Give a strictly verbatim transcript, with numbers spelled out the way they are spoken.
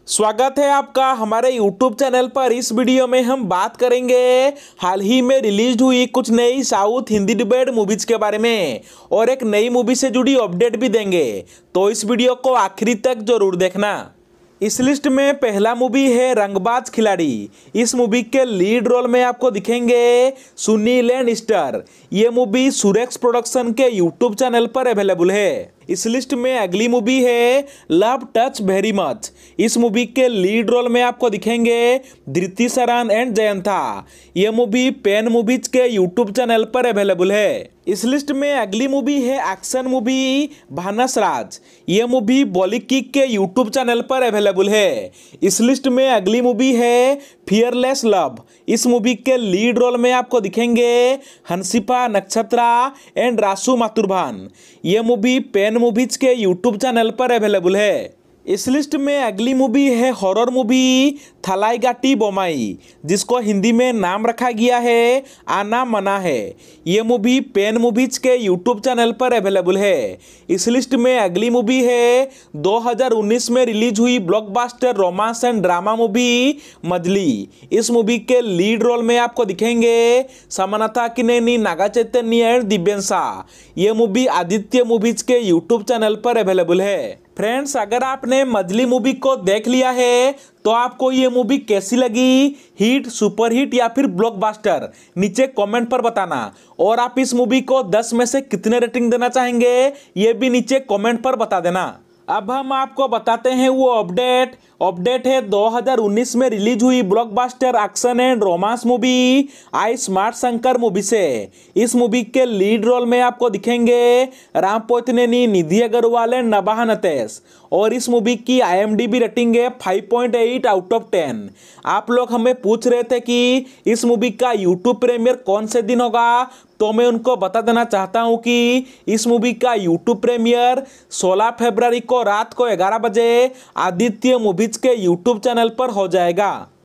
स्वागत है आपका हमारे यूट्यूब चैनल पर। इस वीडियो में हम बात करेंगे हाल ही में रिलीज हुई कुछ नई साउथ हिंदी डिबेट मूवीज के बारे में और एक नई मूवी से जुड़ी अपडेट भी देंगे, तो इस वीडियो को आखिरी तक जरूर देखना। इस लिस्ट में पहला मूवी है रंगबाज खिलाड़ी। इस मूवी के लीड रोल में आपको दिखेंगे सुनी लैंडस्टर। ये मूवी सुरेक्स प्रोडक्शन के यूट्यूब चैनल पर अवेलेबल है। इस लिस्ट में अगली मूवी है लव टच वेरी मच। इस मूवी के लीड रोल में आपको दिखेंगे धृति सरान एंड जयंता। यह मूवी पेन मूवीज के यूट्यूब चैनल पर अवेलेबल है। इस लिस्ट में अगली मूवी है एक्शन मूवी भानस राज। यह मूवी बॉलीवुड किक के यूट्यूब चैनल पर अवेलेबल है। इस लिस्ट में अगली मूवी है फियरलेस लव। इस मूवी के लीड रोल में आपको दिखेंगे हंसिफा नक्षत्रा एंड रासू माथुरभान। यह मूवी पेन मूवीज के यूट्यूब चैनल पर अवेलेबल है। इस लिस्ट में अगली मूवी है हॉरर मूवी थलाईगाटी बोमाई, जिसको हिंदी में नाम रखा गया है आना मना है। ये मूवी पेन मूवीज के यूट्यूब चैनल पर अवेलेबल है। इस लिस्ट में अगली मूवी है दो हज़ार उन्नीस में रिलीज हुई blockbuster romance and drama movie Majili. इस मूवी के लीड रोल में आपको दिखेंगे समानाथा किनेनी, नागा चैतन्य एंड दिव्यांशा। ये मूवी आदित्य मूवीज के यूट्यूब चैनल पर अवेलेबल है। फ्रेंड्स, अगर आपने मजली मूवी को देख लिया है तो आपको ये मूवी कैसी लगी, हिट, सुपर हिट या फिर ब्लॉकबस्टर, नीचे कमेंट पर बताना। और आप इस मूवी को दस में से कितने रेटिंग देना चाहेंगे ये भी नीचे कमेंट पर बता देना। अब हम आपको बताते हैं वो अपडेट अपडेट है दो हज़ार उन्नीस में रिलीज हुई blockbuster action and romance movie I smart Shankar movie से। इस मूवी के लीड रोल में आपको दिखेंगे राम पोतनेनी, निधि अग्रवाल एंड नबाह नतेश। और इस मूवी की I M D B rating है five point eight out of ten. आप लोग हमें पूछ रहे थे कि इस मूवी का यूट्यूब प्रीमियर कौन से दिन होगा, तो मैं उनको बता देना चाहता हूं कि इस मूवी का यूट्यूब प्रीमियर सोलह फरवरी को रात को ग्यारह बजे आदित्य मूवीज के यूट्यूब चैनल पर हो जाएगा।